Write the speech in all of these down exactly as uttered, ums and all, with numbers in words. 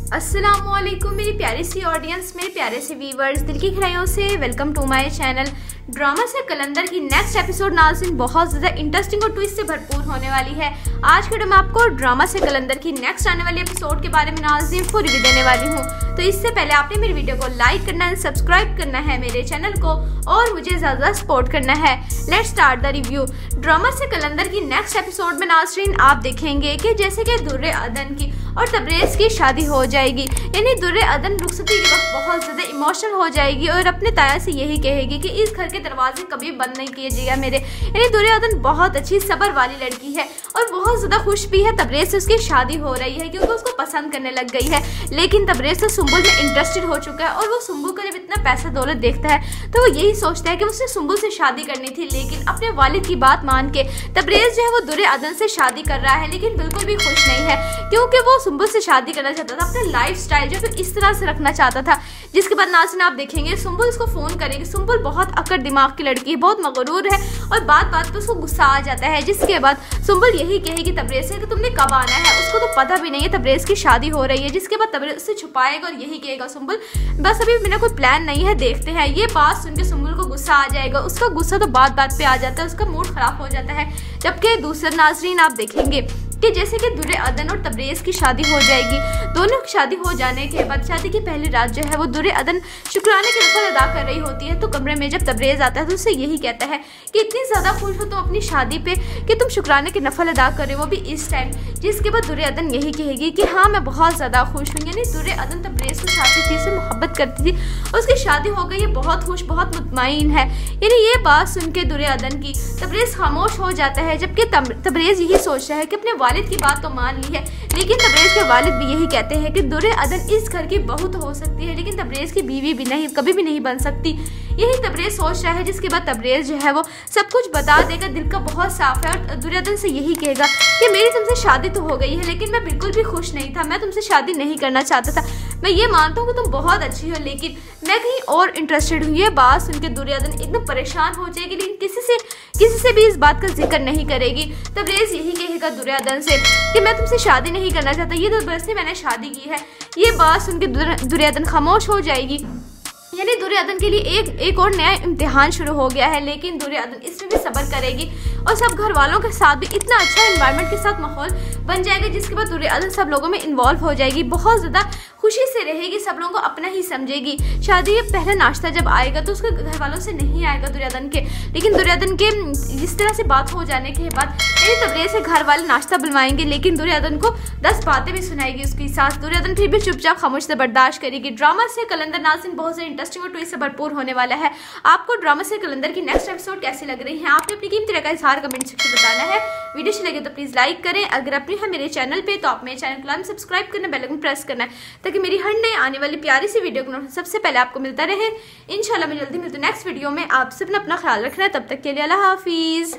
अस्सलामुअलैकुम मेरी प्यारी सी ऑडियंस, मेरे प्यारे से व्यूवर्स, दिल की गहराइयों से welcome to my channel. Drama से कलंदर की नेक्स्ट एपिसोड नाज़रीन बहुत ज़्यादा इंटरेस्टिंग और ट्विस्ट से भरपूर होने वाली है। आज के वीडियो में आपको ड्रामा से कलंदर की नेक्स्ट आने वाली एपिसोड के बारे में नाज़रीन फुल रिव्यू देने वाली हूँ। तो इससे पहले आपने मेरी वीडियो को लाइक करना है, सब्सक्राइब करना है मेरे चैनल को और मुझे ज़्यादा सपोर्ट करना है। Let's start the review. Drama से कलंदर की नेक्स्ट एपिसोड में नाज़रीन आप देखेंगे कि जैसे कि दुर्रे अदन की और तबरेज़ की शादी हो जाएगी, यानी दुर्रे अदन रुखसती के वक्त बहुत ज़्यादा इमोशनल हो जाएगी और अपने ताया से यही कहेगी कि इस घर के दरवाजे कभी बंद नहीं किए जाएगा मेरे। यानी दुर्रे अदन बहुत अच्छी सब्र वाली लड़की है और बहुत ज़्यादा खुश भी है तबरेज़ से उसकी शादी हो रही है क्योंकि उसको पसंद करने लग गई है। लेकिन तबरेज़ तो सुम्बुल में इंटरेस्टेड हो चुका है और वो सुम्बुल का जब इतना पैसा दौलत देखता है तो वो यही सोचता है कि उसने सुम्बुल से शादी करनी थी। लेकिन अपने वालिद की बात मान के तबरेज़ जो है वो दुर्रे अदन से शादी कर रहा है, लेकिन बिल्कुल भी खुश नहीं है क्योंकि वो सुम्बुल से शादी करना चाहता था, अपना लाइफ स्टाइल जो है इस तरह से रखना चाहता था। जिसके बाद नाज़रीन आप देखेंगे सुम्बुल उसको फ़ोन करेगी। सुम्बुल बहुत अकड़ दिमाग की लड़की है, बहुत मगरूर है और बात बात पे उसको गुस्सा आ जाता है। जिसके बाद सुम्बुल यही कहेगी तबरेज़ से कि तुमने कब आना है, उसको तो पता भी नहीं है तबरेज़ की शादी हो रही है। जिसके बाद तबरेज़ उससे छुपाएगा और यही कहेगा सुम्बुल बस अभी मेरा कोई प्लान नहीं है, देखते हैं। ये बात सुन के सुम्बुल को गुस्सा आ जाएगा। उसका गुस्सा तो बात बात पे आ जाता है, उसका मूड खराब हो जाता है। जबकि दूसरा नाज़रीन आप देखेंगे कि जैसे कि दुर्रे अदन और तबरेज़ की शादी हो जाएगी, दोनों की शादी हो जाने के बाद शादी की पहली रात जो है वो दुर्रे अदन शुक्राने की नफल अदा कर रही होती है। तो कमरे में जब तबरेज़ आता है तो उससे यही कहता है कि इतनी ज़्यादा खुश हो तुम अपनी शादी पे कि तुम शुक्राने की नफल अदा कर रहे हो, वो भी इस टाइम। जिसके बाद दुर्रे अदन यही कहेगी कि हाँ मैं बहुत ज़्यादा खुश हूँ। यानी दुर्रे अदन तबरेज़ को चाहती थी, से मोहब्बत करती थी, उसकी शादी हो गई है, बहुत खुश बहुत मुतमईन है। यानी ये बात सुन के दुर्रे अदन की तबरेज़ खामोश हो जाता है। जबकि तबरेज़ यही सोच रहा है कि अपने वालिद की बात तो मान ली है, लेकिन तबरेज़ के वालिद भी यही कहते हैं कि दुर्रे अदन इस घर की बहू तो हो सकती है लेकिन तबरेज़ की बीवी भी नहीं, कभी भी नहीं बन सकती। यही तबरेज़ सोच रहा है। जिसके बाद तबरेज़ जो है वो सब कुछ बता देगा, दिल का बहुत साफ है और दुर्रे अदन से यही कहेगा कि मेरी तुमसे शादी तो हो गई है लेकिन मैं बिल्कुल भी खुश नहीं था, मैं तुमसे शादी नहीं करना चाहता था। मैं ये मानता हूँ कि तुम बहुत अच्छी हो लेकिन मैं कहीं और इंटरेस्टेड हूँ। ये बात सुन के दुर्रे अदन एकदम परेशान हो जाएगी, लेकिन किसी से किसी से भी इस बात का जिक्र नहीं करेगी। तबरेज़ यही कहेगा दुर्रे अदन से कि मैं तुमसे शादी नहीं करना चाहता, ये तो बस से मैंने शादी की है। ये बात सुन के दुर्रे अदन खामोश हो जाएगी। यानी दुर्रे अदन के लिए एक एक और नया इम्तिहान शुरू हो गया है, लेकिन दुर्रे अदन इसमें भी सब्र करेगी और सब घर वालों के साथ भी इतना अच्छा एनवायरनमेंट के साथ माहौल बन जाएगा। जिसके बाद दुर्रे अदन सब लोगों में इन्वॉल्व हो जाएगी, बहुत ज़्यादा खुशी से रहेगी, सब लोगों को अपना ही समझेगी। शादी का पहला नाश्ता जब आएगा तो उसके घर वालों से नहीं आएगा दुर्रे अदन के, लेकिन दुर्रे अदन के जिस तरह से बात हो जाने के बाद यानी तबरेज़ से घर वाले नाश्ता बुलवाएंगे, लेकिन दुर्रे अदन को दस बातें भी सुनाएगी उसकी सास। दुर्रे अदन फिर भी चुपचाप खामोश से बर्दाश्त करेगी। ड्रामा से कलंदर नाज़रीन बहुत से इंटरेस्टिंग और ट्विस्ट से भरपूर होने वाला है। आपको ड्रामा से कलंदर की नेक्स्ट एपिसोड कैसी लग रही है, आपने अपनी कीमती राय का इज़हार कमेंट सेक्शन में बताना है। वीडियो अच्छी लगे तो प्लीज़ लाइक करें। अगर अपनी है मेरे चैनल पे तो आप मेरे चैनल को सब्सक्राइब करना, बेल आइकन प्रेस करना है ताकि मेरी हर नई आने वाली प्यारी सी वीडियो को सबसे पहले आपको मिलता रहे। इंशाल्लाह मैं जल्दी मिलती हूँ नेक्स्ट वीडियो में। आप सब अपना ख्याल रखना है, तब तक के लिए अल्लाह हाफिज़।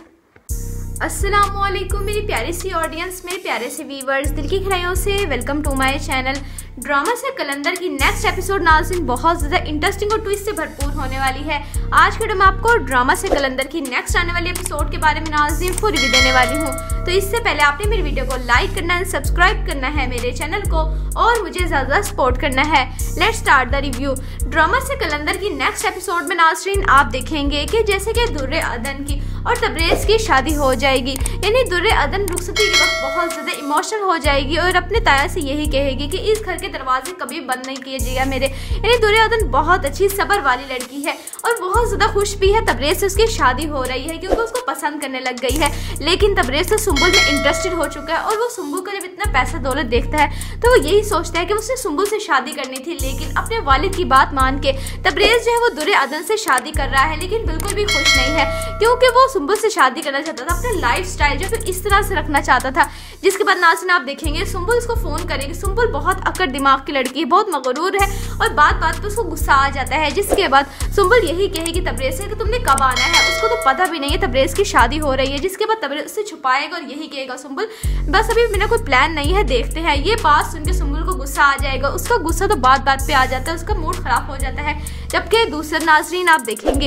अस्सलामुअलैकुम मेरी प्यारी सी ऑडियंस, मेरे प्यारे से व्यूवर्स, दिल की गहराइयों से welcome to my channel. Drama से कलंदर की नेक्स्ट एपिसोड नाज़रीन बहुत ज़्यादा इंटरेस्टिंग और ट्विस्ट से भरपूर होने वाली है। आज के वीडियो में आपको ड्रामा से कलंदर की नेक्स्ट आने वाली एपिसोड के बारे में नाज़रीन फुल रिव्यू देने वाली हूँ। तो इससे पहले आपने मेरी वीडियो को लाइक करना है, सब्सक्राइब करना है मेरे चैनल को और मुझे ज़्यादा सपोर्ट करना है। Let's start the review. Drama से कलंदर की नेक्स्ट एपिसोड में नाज़रीन आप देखेंगे कि जैसे कि दुर्रे अदन की और तबरेज़ की शादी हो जाएगी, यानी दुर्रे अदन रुखसती के वक्त बहुत ज़्यादा इमोशनल हो जाएगी और अपने ताया से यही कहेगी कि इस घर के दरवाजे कभी बंद नहीं किए जाएगा मेरे। यानी दुर्रे अदन बहुत अच्छी सब्र वाली लड़की है और बहुत ज़्यादा खुश भी है तबरेज़ से उसकी शादी हो रही है क्योंकि उसको पसंद करने लग गई है। लेकिन तबरेज़ तो सुम्बुल में इंटरेस्टेड हो चुका है और वो सुम्बुल का जब इतना पैसा दौलत देखता है तो वो यही सोचता है कि उसने सुम्बुल से शादी करनी थी। लेकिन अपने वालिद की बात मान के तबरेज़ जो है वो दुर्रे अदन से शादी कर रहा है, लेकिन बिल्कुल भी खुश नहीं है क्योंकि वो सुम्बुल से शादी करना चाहता था, अपना लाइफ स्टाइल जो है इस तरह से रखना चाहता था। जिसके बाद नाज़रीन आप देखेंगे सुम्बुल उसको फ़ोन करेगी। सुम्बुल बहुत अकड़ दिमाग की लड़की है, बहुत मगरूर है और बात बात पे उसको गुस्सा आ जाता है। जिसके बाद सुम्बुल यही कहेगी तबरेज़ से कि तुमने कब आना है, उसको तो पता भी नहीं है तबरेज़ की शादी हो रही है। जिसके बाद तबरेज़ उससे छुपाएगा और यही कहेगा सुम्बुल बस अभी मेरा कोई प्लान नहीं है, देखते हैं। ये बात सुन के सुम्बुल को गुस्सा आ जाएगा। उसका गुस्सा तो बात बात पे आ जाता है, उसका मूड खराब हो जाता है। जबकि दूसरा नाज़रीन आप देखेंगे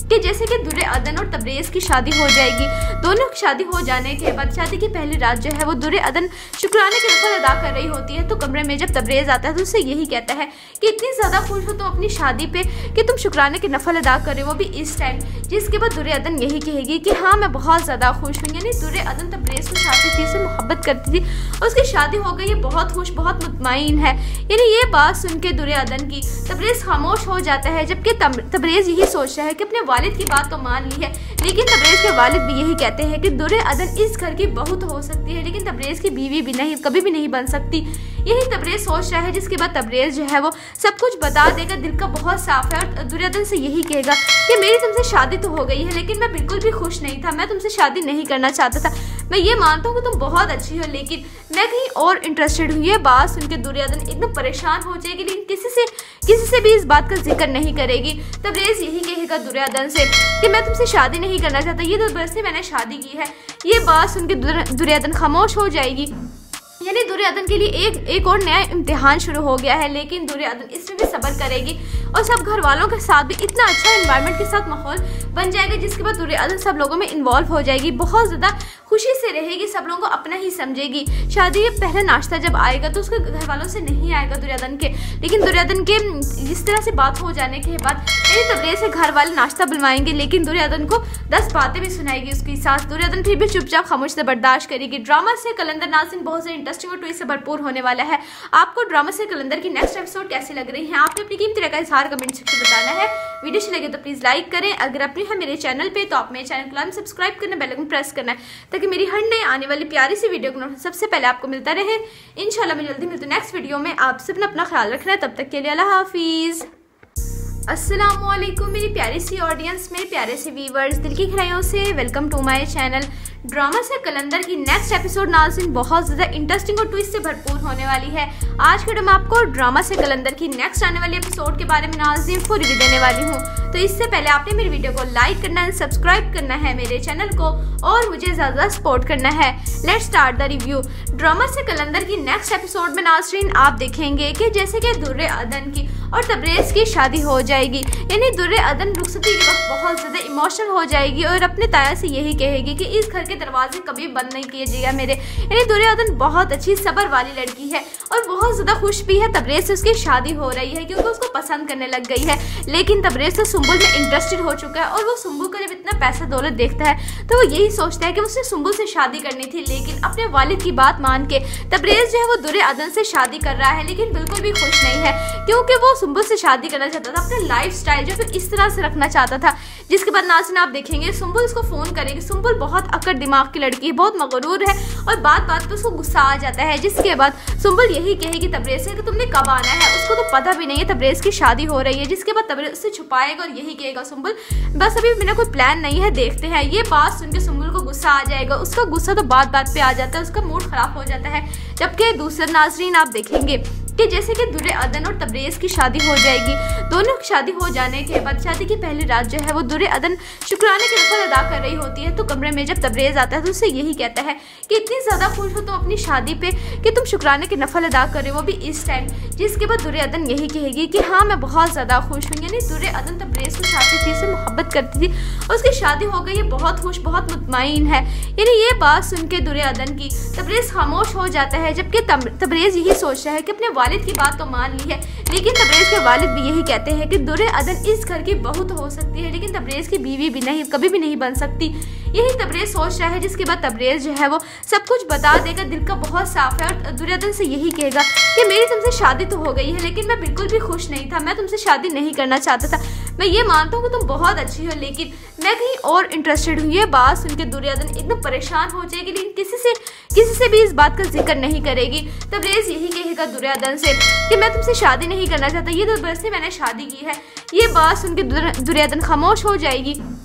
कि जैसे कि दुर्योधन और तबरेज की शादी हो जाएगी। दोनों की शादी हो जाने के बाद शादी की पहली रात जो है वो दुर्योधन शुक्राने के नफल अदा कर रही होती है। तो कमरे में जब तबरेज आता है तो उससे यही कहता है कि इतनी ज़्यादा खुश हो तुम अपनी शादी पे कि तुम शुक्राने के नफल अदा कर रहे हो, वो भी इस टाइम। जिसके बाद दुर्योधन यही कहेगी कि हाँ मैं बहुत ज़्यादा खुश हूँ। यानी दुर्योधन तबरेज को चाहती थी, उससे मोहब्बत करती थी, उसकी शादी हो गई, ये बहुत खुश बहुत मुतमईन है। यानी ये बात सुन के दुर्योधन की तबरेज खामोश हो जाता है, जबकि तबरेज यही सोच रहा है कि अपने वालिद की बात तो मान ली है, लेकिन तबरेज के वालिद भी यही कहते हैं कि दुर्योधन इस घर की बहू तो हो सकती है लेकिन तबरेज की बीवी भी नहीं, कभी भी नहीं बन सकती। यही तबरेज सोच रहा है। जिसके बाद तबरेज जो है वो सब कुछ बता देगा, दिल का बहुत साफ है, और दुर्योधन से यही कहेगा कि मेरी तुमसे शादी तो हो गई है लेकिन मैं बिल्कुल भी खुश नहीं था, मैं तुमसे शादी नहीं करना चाहता था। मैं ये मानता हूँ कि तुम बहुत अच्छी हो लेकिन मैं कहीं और इंटरेस्टेड हूँ। ये बात सुन के दुर्योधन एकदम परेशान हो जाएगी, लेकिन किसी से किसी से भी इस बात का जिक्र नहीं करेगी। तबरेज यही कहेगा दुर्योधन से कि मैं तुमसे शादी नहीं करना चाहता, ये तो बस मैंने शादी की है। ये बात सुन के दुर्योधन खामोश हो जाएगी। यानी दुर्योधन के लिए एक एक और नया इम्तिहान शुरू हो गया है, लेकिन दुर्योधन इसमें भी सब्र करेगी और सब घर वालों के साथ भी इतना अच्छा एनवायरनमेंट के साथ माहौल बन जाएगा, जिसके बाद दुर्योधन सब लोगों में इन्वॉल्व हो जाएगी, बहुत ज़्यादा खुशी से रहेगी, सब लोगों को अपना ही समझेगी। शादी के पहला नाश्ता जब आएगा तो उसके घर वालों से नहीं आएगा दुर्योधन के, लेकिन दुर्योधन के इस तरह से बात हो जाने के बाद यानी तबरेज से घर वाले नाश्ता बुलवाएंगे, लेकिन दुर्योधन को दस बातें भी सुनाएगी उसकी सास। दुर्योधन फिर भी चुपचाप खामोश से बर्दाश्त करेगी। ड्रामा से कलंदर नाज़रीन बहुत से इंटरेस्टिंग और ट्विस्ट से भरपूर होने वाला है। आपको ड्रामा से कलंदर की नेक्स्ट एपिसोड कैसी लग रही है, आपने अपनी कीमती राय का इजहार कमेंट सेक्शन में बताना है। वीडियो अच्छी लगे तो प्लीज लाइक करें, अगर अपने हैं मेरे चैनल पे तो आप मेरे चैनल को लाइक सब्सक्राइब करना, बेल आइकन प्रेस करना है ताकि मेरी हर नई आने वाली प्यारी सी वीडियो को सबसे पहले आपको मिलता रहे। इंशाल्लाह मैं जल्दी मिलती हूँ नेक्स्ट वीडियो में। आप सबने अपना ख्याल रखना है, तब तक के लिए अल्लाह हाफिज। अस्सलामुअलैकुम मेरी प्यारी सी ऑडियंस, मेरे प्यारे से व्यूवर्स, दिल की गहराइयों से welcome to my channel. Drama से कलंदर की नेक्स्ट एपिसोड नाज़रीन बहुत ज़्यादा इंटरेस्टिंग और ट्विस्ट से भरपूर होने वाली है। आज के वीडियो में आपको ड्रामा से कलंदर की नेक्स्ट आने वाली एपिसोड के बारे में नाज़रीन पूरी रिव्यू देने वाली हूँ। तो इससे पहले आपने मेरी वीडियो को लाइक करना है, सब्सक्राइब करना है मेरे चैनल को और मुझे ज़्यादा सपोर्ट करना है। Let's start the review. Drama से कलंदर की नेक्स्ट एपिसोड में नाज़रीन आप देखेंगे कि जैसे कि दुर्योधन की और तबरेज की शादी हो जाएगी। यानी दुर्योधन रुखसती के वक्त बहुत ज़्यादा इमोशनल हो जाएगी और अपने ताया से यही कहेगी कि इस घर के दरवाजे कभी बंद नहीं किए जाएगा मेरे। यानी दुर्योधन बहुत अच्छी सब्र वाली लड़की है और बहुत ज़्यादा खुश भी है। तबरेज से उसकी शादी हो रही है क्योंकि उसको पसंद करने लग गई है, लेकिन तबरेज तो सुंबुल में इंटरेस्टेड हो चुका है और वो सुंबुल का जब इतना पैसा दौलत देखता है तो वो यही सोचता है कि उसने सुंबुल से शादी करनी थी, लेकिन अपने वालिद की बात मान के तबरेज जो है वो दुर्योधन से शादी कर रहा है, लेकिन बिल्कुल भी खुश नहीं है क्योंकि वो सुंबुल से शादी करना चाहता था, अपना लाइफ स्टाइल जो फिर इस तरह से रखना चाहता था। जिसके बाद नाज़रीन आप देखेंगे सुंबुल उसको फोन करेगी। सुंबुल बहुत अकड़ दिमाग की लड़की है, बहुत मगरूर है और बात बात पे उसको गुस्सा आ जाता है। जिसके बाद सुंबुल यही कहेगी तबरेज से कि तुमने कब आना है, उसको तो पता भी नहीं है तबरेज की शादी हो रही है। जिसके बाद तबरेज उससे छुपाएगा और यही कहेगा सुंबुल बस अभी मेरा कोई प्लान नहीं है, देखते हैं। ये बात सुन के सुंबुल को गुस्सा आ जाएगा, उसका गुस्सा तो बात बात पे आ जाता है, उसका मूड खराब हो जाता है। जबकि दूसरे नाज़रीन आप देखेंगे कि जैसे कि दुर्योधन और तबरेज की शादी हो जाएगी। दोनों की शादी हो जाने के बाद शादी की पहली रात जो है वो दुर्योधन शुक्राने के नफल अदा कर रही होती है। तो कमरे में जब तबरेज आता है तो उससे यही कहता है कि इतनी ज़्यादा खुश हो तुम अपनी शादी पे कि तुम शुक्राने के नफल अदा कर रहे हो, वो भी इस टाइम। जिसके बाद दुर्योधन यही कहेगी कि हाँ मैं बहुत ज़्यादा खुश हूँ। यानी दुर्योधन तबरेज को चाहती थी, उससे मोहब्बत करती थी, उसकी शादी हो गई, ये बहुत खुश बहुत मुतमईन है। यानी ये बात सुन के दुर्योधन की तबरेज खामोश हो जाता है, जबकि तबरेज यही सोच रहा है कि अपने वालिद की बात तो मान ली है, लेकिन तबरेज के वालिद भी यही कहते हैं कि दुर्योधन इस घर की बहू तो हो सकती है लेकिन तबरेज की बीवी भी नहीं, कभी भी नहीं बन सकती। यही तबरेज सोच रहा है। जिसके बाद तबरेज जो है वो सब कुछ बता देगा, दिल का बहुत साफ है, और दुर्योधन से यही कहेगा कि मेरी तुमसे शादी तो हो गई है लेकिन मैं बिल्कुल भी खुश नहीं था, मैं तुमसे शादी नहीं करना चाहता था। मैं ये मानता हूँ कि तुम बहुत अच्छी हो लेकिन मैं कहीं और इंटरेस्टेड हूँ। ये बात सुन के दुर्योधन एकदम परेशान हो जाएगी, लेकिन किसी से किसी से भी इस बात का जिक्र नहीं करेगी। तबरेज यही कहेगा दुर्योधन से कि मैं तुमसे शादी नहीं करना चाहता, ये तो बस मैंने शादी की है। ये बात सुन के दुर्योधन खामोश हो जाएगी।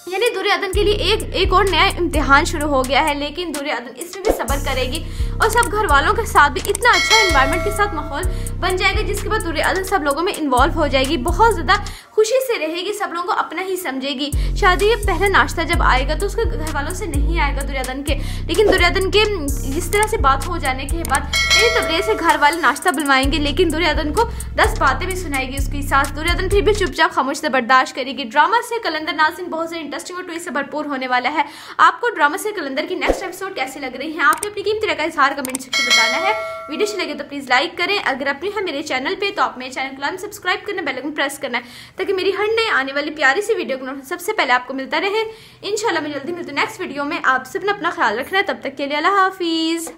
यानी दुर्योधन के लिए एक एक और नया इम्तिहान शुरू हो गया है, लेकिन दुर्योधन इसमें भी सब्र करेगी और सब घर वालों के साथ भी इतना अच्छा एनवायरनमेंट के साथ माहौल बन जाएगा, जिसके बाद दुर्योधन सब लोगों में इन्वॉल्व हो जाएगी, बहुत ज़्यादा खुशी से रहेगी, सब लोगों को अपना ही समझेगी। शादी पहला नाश्ता जब आएगा तो उसके घर वालों से नहीं आएगा दुर्योधन के, लेकिन दुर्योधन के इस तरह से बात हो जाने के बाद यानी तबरेज से घर वाले नाश्ता बुलवाएंगे, लेकिन दुर्योधन को दस बातें भी सुनाएगी उसकी सास। दुर्योधन फिर भी चुपचाप खामोश से बर्दाश्त करेगी। ड्रामा से कलंदर नाज़रीन बहुत से इंटरेस्टिंग और ट्विस्ट से भरपूर होने वाला है। आपको ड्रामा से कलंदर की नेक्स्ट एपिसोड कैसी लग रही है, आपने अपनी कीमती राय का इजहार कमेंट सेक्शन में बताना है। वीडियो अच्छी लगे तो प्लीज लाइक करें। अगर अपनी है मेरे चैनल पे तो आप मेरे चैनल को लाइक सब्सक्राइब करना, बेल आइकन प्रेस करना है ताकि मेरी हर नई आने वाली प्यारी सी वीडियो को सबसे पहले आपको मिलता रहे। इंशाल्लाह मैं जल्दी मिलती हूँ नेक्स्ट वीडियो में। आप सबने अपना ख्याल रखना है, तब तक के लिए अल्लाह हाफिज।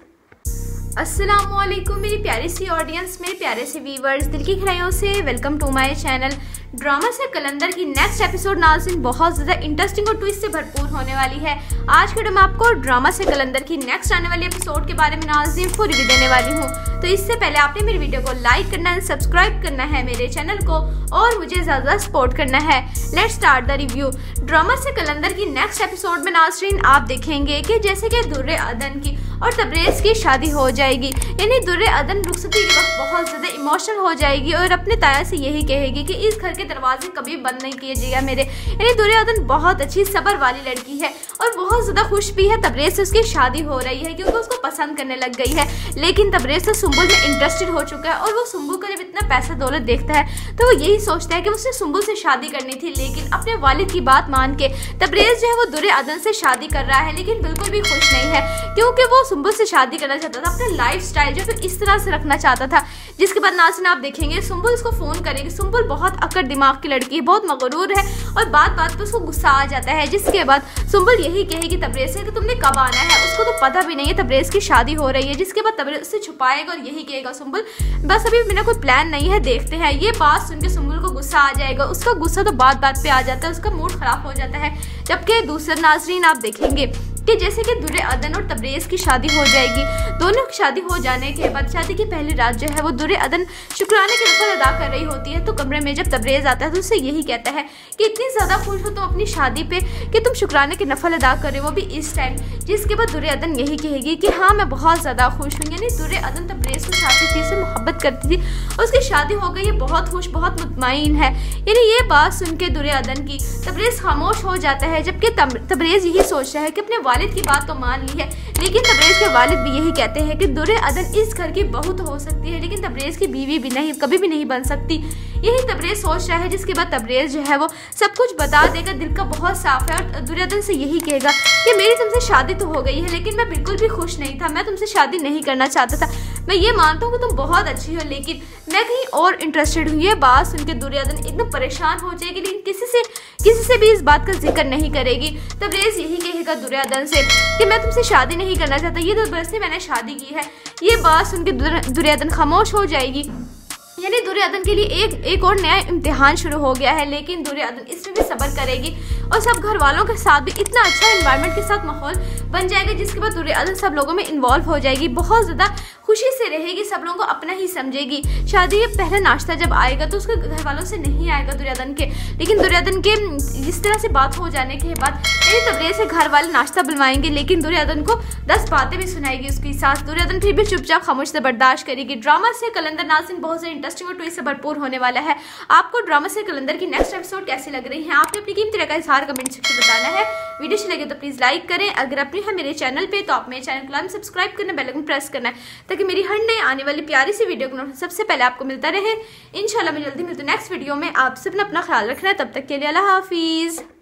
अस्सलाम वालेकुम मेरी प्यारी सी ऑडियंस, मेरे प्यारे से व्यूवर्स, दिल की गहराइयों से welcome to my channel. Drama से कलंदर की नेक्स्ट एपिसोड नाज़रीन बहुत ज़्यादा इंटरेस्टिंग और ट्विस्ट से भरपूर होने वाली है। आज के वीडियो में आपको ड्रामा से कलंदर की नेक्स्ट आने वाली एपिसोड के बारे में नाज़रीन फुल रिव्यू देने वाली हूँ। तो इससे पहले आपने मेरी वीडियो को लाइक करना है, सब्सक्राइब करना है मेरे चैनल को और मुझे ज़्यादा सपोर्ट करना है। Let's start the review. Drama से कलंदर की नेक्स्ट एपिसोड में नाज़रीन आप देखेंगे कि जैसे कि दुर्योधन की और तबरेज की शादी हो जाएगी, यानी दुर्योधन रुखसती के वक्त बहुत ज़्यादा इमोशनल हो जाएगी और अपने ताया से यही कहेगी कि इस घर के दरवाजे कभी बंद नहीं किए जाएगा मेरे। यानी दुर्योधन बहुत अच्छी सबर वाली लड़की है और बहुत ज़्यादा खुश भी है तबरेज से उसकी शादी हो रही है क्योंकि उसको पसंद करने लग गई है। लेकिन तबरेज तो सुंबुल में इंटरेस्टेड हो चुका है और वो सुंबुल का जब इतना पैसा दौलत देखता है तो वो यही सोचता है कि उसने सुंबुल से शादी करनी थी, लेकिन अपने वालिद की बात मान के तबरेज जो है वो दुर्योधन से शादी कर रहा है, लेकिन बिल्कुल भी खुश नहीं है क्योंकि वो सुंबुल से शादी करना चाहता था, अपने लाइफ स्टाइल जो इस तरह से रखना चाहता था। जिसके बाद नाज़रीन आप देखेंगे सुंबुल उसको फोन करेगी। सुंबुल बहुत अकड़ दिमाग की लड़की है, बहुत मगरूर है और बात बात पे उसको गुस्सा आ जाता है। जिसके बाद सुंबुल यही कहेगी तबरेज से कि तुमने कब आना है, उसको तो पता भी नहीं है तबरेज की शादी हो रही है। जिसके बाद तबरेज उससे छुपाएगा और यही कहेगा सुंबुल बस अभी मेरा कोई प्लान नहीं है, देखते हैं। ये बात सुन के सुंबुल को गुस्सा आ जाएगा, उसका गुस्सा तो बात बात पे आ जाता है, उसका मूड खराब हो जाता है। जबकि दूसरे नाज़रीन आप देखेंगे कि जैसे कि दुर्योधन और तबरेज की शादी हो जाएगी, दोनों की शादी हो जाने के बाद शादी की पहली रात जो है वो दुर्योधन शुक्राने की नफल अदा कर रही होती है। तो कमरे में जब तबरेज आता है तो उससे यही कहता है कि इतनी ज़्यादा खुश हो तुम अपनी शादी पे कि तुम शुक्राने की नफल अदा कर रहे हो, वो भी इस टाइम। जिसके बाद दुर्योधन यही कहेगी कि हाँ मैं बहुत ज़्यादा खुश हूँ। यानी दुर्योधन तबरेज को चाहती थी, से मोहब्बत करती थी और उसकी शादी हो गई है, बहुत खुश बहुत मुतमईन है। यानी ये बात सुन के दुर्योधन की तबरेज खामोश हो जाता है, जबकि तबरेज यही सोच रहा है कि अपने वालिद की बात तो मान ली है, लेकिन तबरेज के वालिद भी यही कहते हैं कि दुर्योधन इस घर की बहू तो हो सकती है लेकिन तबरेज की बीवी भी नहीं, कभी भी नहीं बन सकती। यही तबरेज सोच रहा है। जिसके बाद तबरेज जो है वो सब कुछ बता देगा, दिल का बहुत साफ है और दुर्योधन से यही कहेगा कि मेरी तुमसे शादी तो हो गई है लेकिन मैं बिल्कुल भी खुश नहीं था, मैं तुमसे शादी नहीं करना चाहता था। मैं ये मानता हूँ कि तुम बहुत अच्छी हो लेकिन मैं कहीं और इंटरेस्टेड हूँ। ये बात सुन के दुर्योधन एकदम परेशान हो जाएगी, लेकिन किसी से किसी से भी इस बात का जिक्र नहीं करेगी। तबरेज यही कहेगा दुर्योधन से कि मैं तुमसे शादी नहीं करना चाहता, ये तो बस से मैंने शादी की है। ये बात सुन के दुर्योधन खामोश हो जाएगी। यानी दुर्योधन के लिए एक एक और नया इम्तिहान शुरू हो गया है, लेकिन दुर्योधन इसमें भी सब्र करेगी और सब घर वालों के साथ भी इतना अच्छा एनवायरनमेंट के साथ माहौल बन जाएगा, जिसके बाद दुर्योधन सब लोगों में इन्वॉल्व हो जाएगी, बहुत ज़्यादा खुशी से रहेगी, सब लोगों को अपना ही समझेगी। शादी पहला नाश्ता जब आएगा तो उसके घर वालों से नहीं आएगा दुर्योधन के, लेकिन दुर्योधन के इस तरह से बात हो जाने के बाद यानी तबरेज से घर वाले नाश्ता बुलवाएंगे, लेकिन दुर्योधन को दस बातें भी सुनाएगी उसकी सास। दुर्योधन फिर भी चुपचाप खामोश से बर्दाश्त करेगी। ड्रामा से कलंदर नाज़रीन बहुत से इंटरेस्टिंग और ट्विस्ट से भरपूर होने वाला है। आपको ड्रामा से कलंदर की नेक्स्ट एपिसोड कैसी लग रही है, आपने अपनी कीमती राय का इजहार कमेंट सेक्शन में बताना है। वीडियो अच्छी लगे तो प्लीज लाइक करें। अगर अपनी है मेरे चैनल पे तो आप मेरे चैनल को लाइक सब्सक्राइब करना, बेल आइकन प्रेस करना है ताकि मेरी हर नई आने वाली प्यारी सी वीडियो को सबसे पहले आपको मिलता रहे। इंशाल्लाह मैं जल्दी मिलती हूँ नेक्स्ट वीडियो में। आप सबने अपना ख्याल रखना है, तब तक के लिए अल्लाह हाफिज।